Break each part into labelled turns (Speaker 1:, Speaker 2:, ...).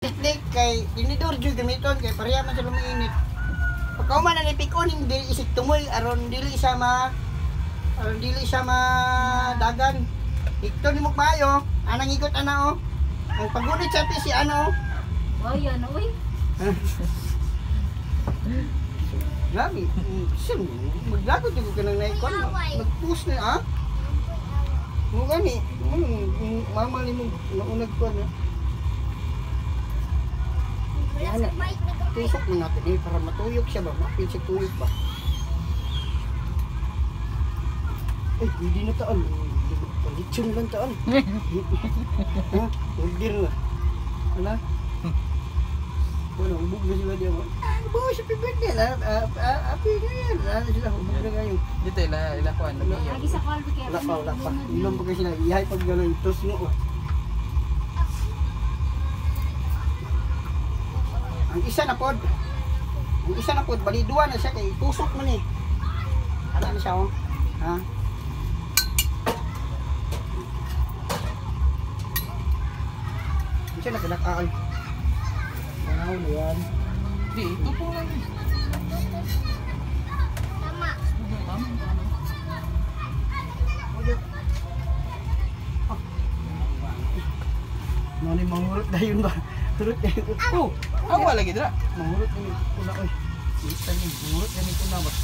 Speaker 1: Teknik kay tinidor jud gamiton kay pareha man sa lumiinit. Pagka man na pikon hindi isig tumoy aron dili siya dagan. Ikto ni mo maayo, anang ikot ana oh. Ang pagunit sa si ano.
Speaker 2: Oh, yan oy.
Speaker 1: Grabe. Sim, maglagot jud ka nang naikon. Mag-push na ah. Mo gani, mama ni mo naunag ko na. Ano? Tusok mo natin eh, para matuyok siya ba? Mapil siya tuyok ba? Eh, hindi na taan. Palitsun lang taan. Ha? Order na. Ano? Ano, hubog na sila diyan. Ano ba? Siya pipindi. Api na yan. Ano sila? Hubog na ngayon.
Speaker 3: Dito, ila ko.
Speaker 2: Lagi sa kalbi kaya.
Speaker 1: Wala pa. Ilong pa kasi sila. Ihay pag gano'n. Tos mo. Ang isa na pod, bali duwa na siya kay tusok man eh. Ana na siya oh. Ha? Siya nagdakal. Wow, na yan.
Speaker 3: Di, ito po lang.
Speaker 2: Tama.
Speaker 1: Mani mangurot dayon ba? Turut dayon. Oh,
Speaker 3: Awa lagi dra.
Speaker 1: mangurot ni kuna oy. Kita ni mangurot ni kuna ba?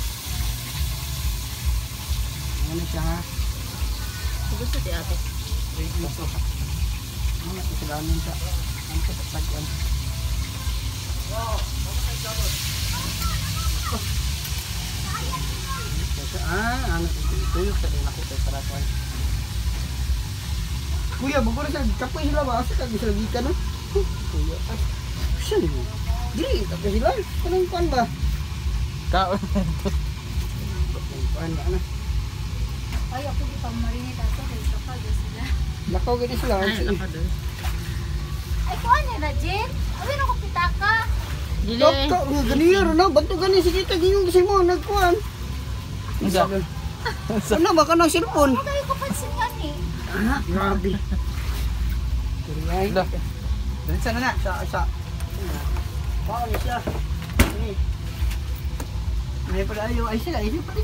Speaker 1: Ano siya ha?
Speaker 2: Gusto ti ate.
Speaker 1: Ito. Ano isalamin siya? Ano sa tagyan? Ano tuyok sa din ako kay paratuan. Kuya, bago na siya, kapoy sila ba? Asa kag sila gikan no? Kuya, siya ni. Dili, kapag sila. Kanang kuan ba?
Speaker 3: Kao.
Speaker 1: Kuan ba na?
Speaker 2: Ay, ako di pang marinate ato kay kapal sila.
Speaker 1: Lakaw gani sila.
Speaker 2: Ay, kuan ni na Jen. Awi na ko pitaka.
Speaker 3: Dili.
Speaker 1: Dokto, nga ganiya ro na. Banto gani si Tita giyong kasi mo nagkuan.
Speaker 3: Isa.
Speaker 1: Ano ba ka ng cellphone?
Speaker 2: Ano kayo kapansin nga ni?
Speaker 1: Ah, grabe. Kuriyay.
Speaker 3: Dah. Diretso na na.
Speaker 1: Sa. Wow, ni siya. Ni. May pala ayo ay sila, ay pa din.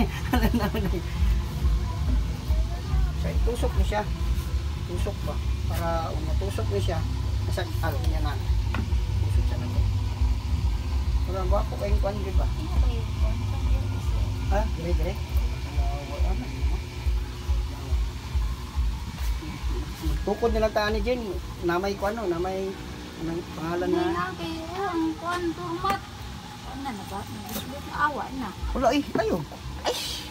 Speaker 1: Sa tusok ni siya. Tusok ba? Para matusok ni siya. Sa niya na. Tusok siya na to. Para ba po kayong kuan di ba? Ha? Dire. Tukod nila taan ni Jen, namay ko ano, namay anong pangalan na.
Speaker 2: Hindi na kayo ang kuan turmat. Ano na ba? Nagusbot na awa na.
Speaker 1: Wala eh, kayo. Ay,